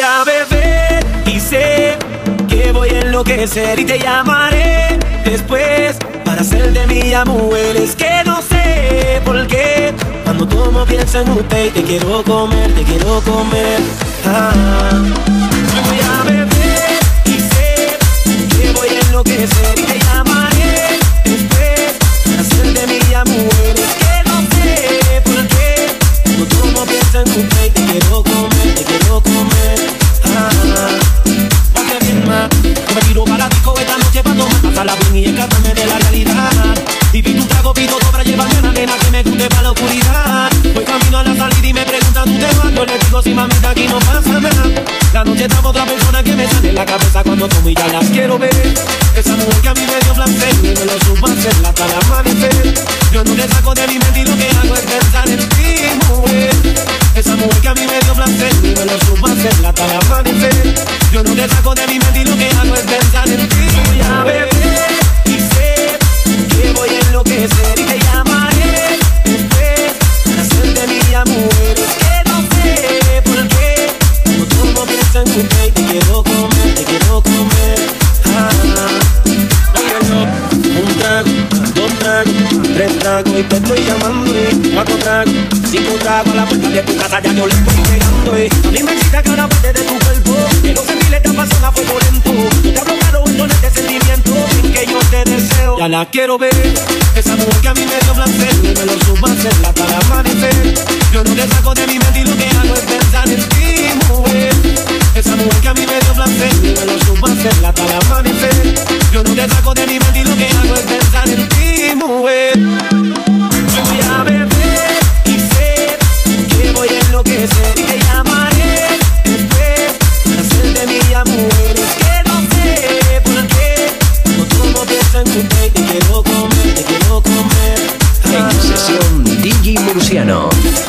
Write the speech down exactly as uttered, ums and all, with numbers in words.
a beber y sé que voy a enloquecer y te llamaré después para hacer de mi mujer. Es que no sé por qué cuando tomo pienso en usted y te quiero comer, te quiero comer. Ah, voy a beber y sé que voy a enloquecer y te llamaré después para hacer de mi mujer. Es que no sé por qué cuando tomo pienso en usted y te quiero comer, te quiero comer. Ah, porque bien más, yo me tiro para disco esta noche pa' tomar, pasarla bien y escaparme de la realidad. Y pido un trago, pido todo para llevarme a una nena que me guste pa' la oscuridad. Voy camino a la salida y me preguntan ¿tú te vas? Yo le digo si mamita aquí no pasa nada. La noche está otra persona que me sale en la cabeza cuando tomo y ya las quiero ver. Esa mujer que a mí me dio placer y me lo supo hacer hasta el amanecer. Yo no le saco de mi mente y lo que hago es pensar en ti, mujer. Esa mujer que a mí me dio placer y me lo supo hacer hasta el amanecer. Yo no le saco de mi mente y lo que hago es pensar en ti. Voy a beber y sé que voy a enloquecer y te llamaré después para hacer de mi mujer. Es que no sé por qué cuando tomo pienso en usted y te quiero comer, te quiero comer. Ah, un trago, dos tragos, tres tragos y te estoy llamando, y cuatro tragos, cinco tragos a la puerta de tu casa ya yo le estoy llegando, y a mí me excita cada parte de tu cuerpo, quiero sentir esta pasión a fuego lento. Yo te hablo claro en tono de sentimiento, sin que yo te deseo, ya la quiero ver. Esa mujer que a mí me dio placer y me lo supo hacer hasta el amanecer. Yo no le saco de mi mente y lo que hago es pensar en ti, mujer. Esa mujer que a mí me dio placer y me lo supo hacer hasta el amanecer. Yo no le saco de mi mente y lo que hago es pensar en ti, mujer. Yo voy a beber y sé que voy a enloquecer y te llamaré después para hacer de mi mujer. Es que no sé por qué cuando tomo pienso en usted y te quiero comer, te quiero comer. En sesión D J Murciano.